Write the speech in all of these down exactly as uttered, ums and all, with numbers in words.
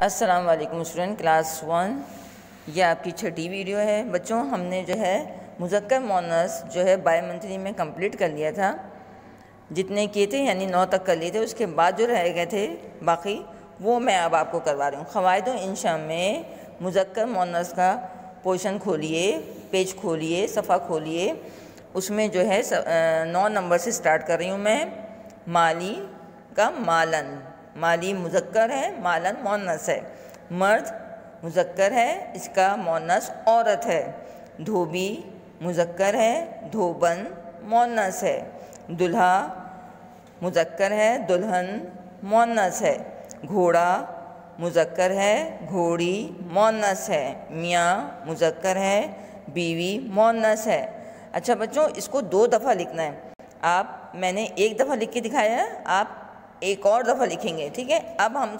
अस्सलाम वालेकुम student class one. ये आपकी छठी वीडियो है बच्चों। हमने जो है मुज़क्कर मोनस जो है बाय मंथली में कंप्लीट कर लिया था, जितने किए थे यानी नौ तक कर लिए थे। उसके बाद जो रह गए थे बाकी वो मैं अब आपको करवा रही हूँ। क़वाइद व इंशा में मुज़क्कर मोनस का पोर्शन खोलिए, पेज खोलिए, सफ़ा खोलिए। उसमें जो है नौ नंबर से स्टार्ट कर रही हूँ मैं। माली का मालन, माली मुज़क्कर है, मालन मोनस है। मर्द मुज़क्कर है, इसका मोनस औरत है। धोबी मुज़क्कर है, धोबन मोनस है। दुल्हा मुज़क्कर है, दुल्हन मोनस है। घोड़ा मुज़क्कर है, घोड़ी मोनस है। मियाँ मुज़क्कर है, बीवी मोनस है। अच्छा बच्चों, इसको दो दफ़ा लिखना है। आप मैंने एक दफ़ा लिख के दिखाया है, आप एक और दफ़ा लिखेंगे, ठीक है। अब हम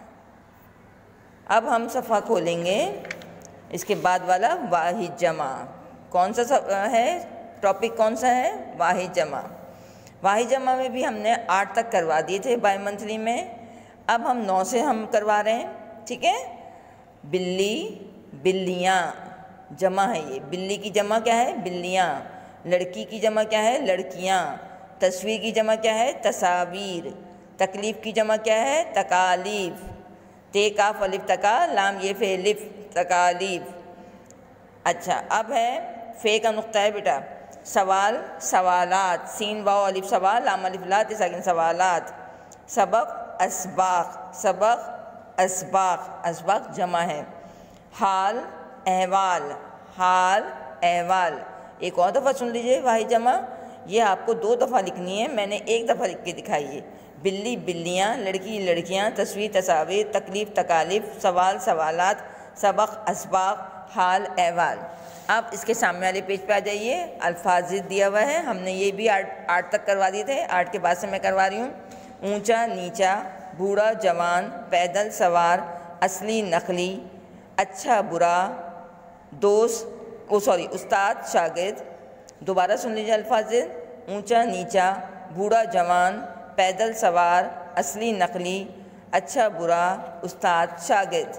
अब हम सफ़ा खोलेंगे। इसके बाद वाला वाहिद जमा, कौन सा है टॉपिक, कौन सा है? वाहिद जमा। वाहिद जमा में भी हमने आठ तक करवा दिए थे बाय मंथली में। अब हम नौ से हम करवा रहे हैं, ठीक है। बिल्ली बिल्लियाँ जमा है, ये बिल्ली की जमा क्या है? बिल्लियाँ। लड़की की जमा क्या है? लड़कियाँ। तस्वीर की जमा क्या है? तस्वीर। तकलीफ़ की जमा क्या है? तकालीफ़। ते काफ अलिफ तका लाम ये फे लिफ, तकालीफ़। अच्छा, अब है फे का नुक्ता है बेटा। सवाल सवालात, सीन वाओ अलिफ सवाल लाम अलिफ ला ते साकिन सवालात। सबक असबाक, सबक असबाक, असबाक जमा है। हाल अहवाल, हाल अहवाल। एक और दफ़ा सुन लीजिए वाहिद जमा, ये आपको दो दफ़ा लिखनी है, मैंने एक दफ़ा लिख के दिखाई है। बिल्ली बिल्लियाँ, लड़की लड़कियाँ, तस्वीर तस्वीर, तकलीफ़ तकालीफ़, सवाल सवालात, सबक असबाक, हाल अहवाल। अब इसके सामने वाले पेज पे आ जाइए। अल्फाजिद दिया हुआ है, हमने ये भी आठ आठ तक करवा दिए थे। आठ के बाद से मैं करवा रही हूँ। ऊंचा नीचा, बूढ़ा जवान, पैदल सवार, असली नकली, अच्छा बुरा, दोस्त ओ सॉरी उस्ताद शागिर्द। दोबारा सुन लीजिए अल्फाजिद। ऊंचा नीचा, बूढ़ा जवान, पैदल सवार, असली नकली, अच्छा बुरा, उस्ताद शागिर्द।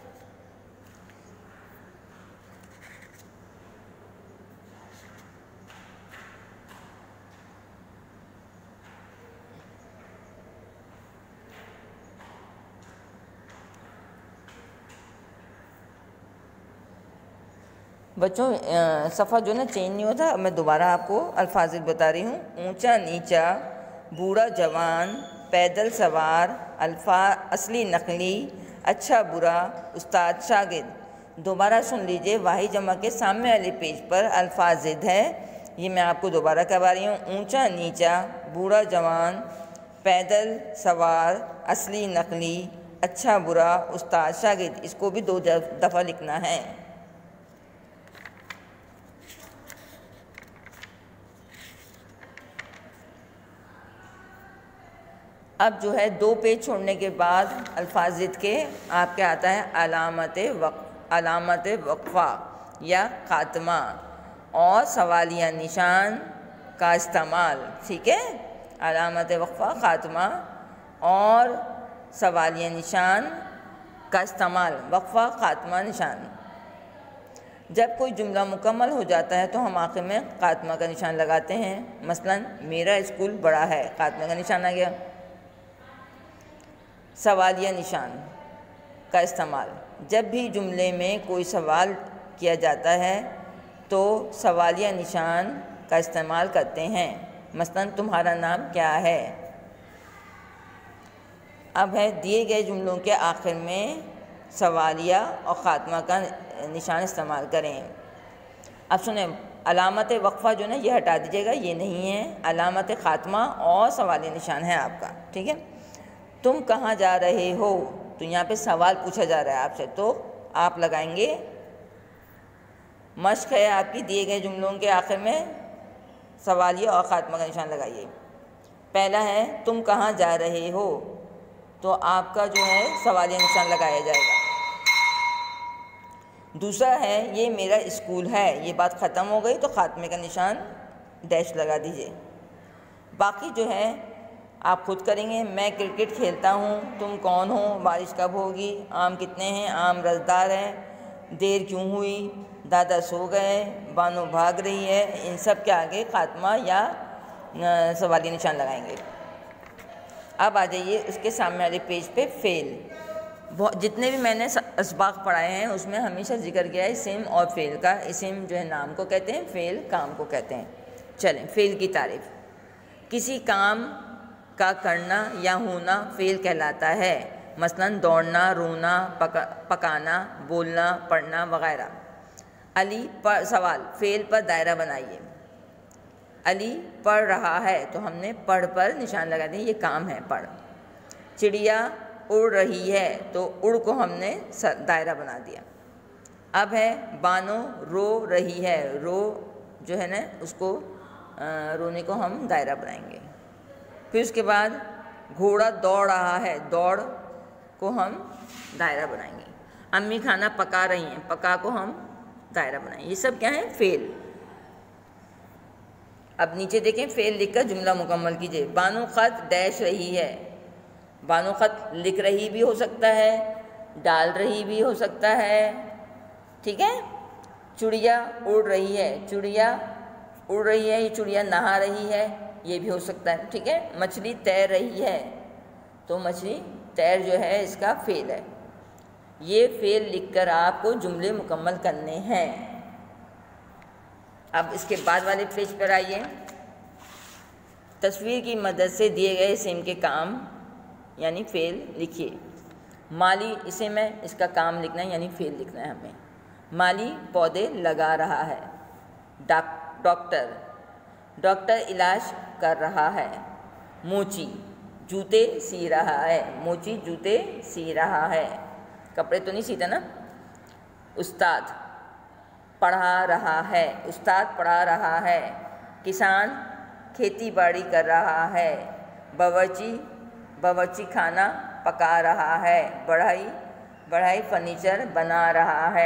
बच्चों सफ़ा जो ना चेंज नहीं होता, मैं दोबारा आपको अल्फाजिद बता रही हूँ। ऊंचा नीचा, बूढ़ा जवान, पैदल सवार, अल्फा असली नकली, अच्छा बुरा, उस्ताद शागिर्द। दोबारा सुन लीजिए, वाहिद जमा के सामने वाले पेज पर अल्फाजिद है, ये मैं आपको दोबारा करवा रही हूँ। ऊंचा नीचा, बूढ़ा जवान, पैदल सवार, असली नकली, अच्छा बुरा, उस्ताद शागिर्द। इसको भी दो दफ़ा लिखना है। अब जो है दो पेज छोड़ने के बाद अल्फाजिद के आपके आता है अलामत वक़ अलामत वक़फ़ा या ख़ात्मा और सवालिया निशान का इस्तेमाल, ठीक है। अलामत वक़फ़ा, ख़ात्मा और सवालिया निशान का इस्तेमाल। वक़फ़ा, ख़ात्मा, निशान। जब कोई जुमला मुकम्मल हो जाता है तो हम आखिर में ख़ात्मा का निशान लगाते हैं। मसलन मेरा स्कूल बड़ा है, ख़ात्मा का निशान आ गया। सवालिया निशान का इस्तेमाल, जब भी जुमले में कोई सवाल किया जाता है तो सवालिया निशान का इस्तेमाल करते हैं। मसलन तुम्हारा नाम क्या है। अब है दिए गए जुमलों के आखिर में सवालिया और ख़ात्मा का निशान इस्तेमाल करें। अब सुने, अलामत वक़फ़ा जो ना ये हटा दीजिएगा, ये नहीं है। अलामत ख़ात्मा और सवालिया निशान है आपका, ठीक है। तुम कहाँ जा रहे हो, तो यहाँ पे सवाल पूछा जा रहा है आपसे, तो आप लगाएंगे। मश्क है आपकी, दिए गए जुमलों के आखिर में सवालिया और ख़ात्मा का निशान लगाइए। पहला है तुम कहाँ जा रहे हो, तो आपका जो है सवालिया निशान लगाया जाएगा। दूसरा है ये मेरा स्कूल है, ये बात ख़त्म हो गई तो ख़ात्मे का निशान डैश लगा दीजिए। बाकी जो है आप खुद करेंगे। मैं क्रिकेट खेलता हूँ, तुम कौन हो, बारिश कब होगी, आम कितने हैं, आम रसदार हैं, देर क्यों हुई, दादा सो गए, बानो भाग रही है। इन सब के आगे खात्मा या सवाली निशान लगाएंगे। अब आ जाइए उसके सामने वाले पेज पे फेल। बहुत जितने भी मैंने असबाक पढ़ाए हैं उसमें हमेशा जिक्र किया है इस्म और फेल का। इस्म जो है नाम को कहते हैं, फेल काम को कहते हैं। चलें फेल की तारीफ। किसी काम का करना या होना फेल कहलाता है। मसलन दौड़ना, रोना, पका पकाना, बोलना, पढ़ना वगैरह। अली पर सवाल, फेल पर दायरा बनाइए। अली पढ़ रहा है तो हमने पढ़ पर निशान लगा दिया, ये काम है पढ़। चिड़िया उड़ रही है तो उड़ को हमने दायरा बना दिया। अब है बानो रो रही है, रो जो है ना उसको आ, रोने को हम दायरा बनाएंगे। फिर उसके बाद घोड़ा दौड़ रहा है, दौड़ को हम दायरा बनाएंगे। अम्मी खाना पका रही हैं, पका को हम दायरा बनाएंगे। ये सब क्या है, फेल। अब नीचे देखें, फेल लिखकर जुमला मुकम्मल कीजिए। बानो खत डैश रही है, बानो खत लिख रही भी हो सकता है, डाल रही भी हो सकता है, ठीक है। चिड़िया उड़ रही है, चिड़िया उड़ रही है, ये चिड़िया नहा रही है, ये भी हो सकता है, ठीक है। मछली तैर रही है तो मछली तैर जो है इसका फेल है। ये फेल लिखकर आपको जुमले मुकम्मल करने हैं। अब इसके बाद वाले पेज पर आइए। तस्वीर की मदद से दिए गए इस्म के काम यानी फेल लिखिए। माली इस्म है, इसका काम लिखना है यानी फेल लिखना है हमें। माली पौधे लगा रहा है। डॉक्टर डॉक्टर इलाज कर रहा है। मोची जूते सी रहा है, मोची जूते सी रहा है, कपड़े तो नहीं सीता ना। उस्ताद पढ़ा रहा है, उस्ताद पढ़ा रहा है। किसान खेती बाड़ी कर रहा है। बावर्ची बावर्ची खाना पका रहा है। बढ़ई बढ़ई फर्नीचर बना रहा है।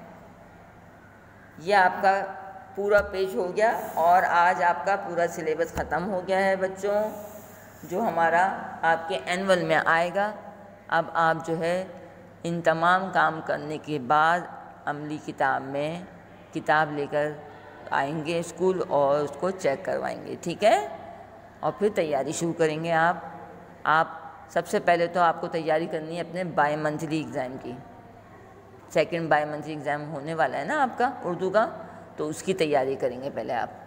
यह आपका पूरा पेज हो गया और आज आपका पूरा सिलेबस ख़त्म हो गया है बच्चों, जो हमारा आपके एनुअल में आएगा। अब आप जो है इन तमाम काम करने के बाद अमली किताब में किताब लेकर आएंगे स्कूल और उसको चेक करवाएंगे, ठीक है। और फिर तैयारी शुरू करेंगे आप आप सबसे पहले तो आपको तैयारी करनी है अपने बाई मंथली एग्ज़ाम की। सेकंड बाई मंथली एग्ज़ाम होने वाला है ना आपका उर्दू का, तो उसकी तैयारी करेंगे पहले आप।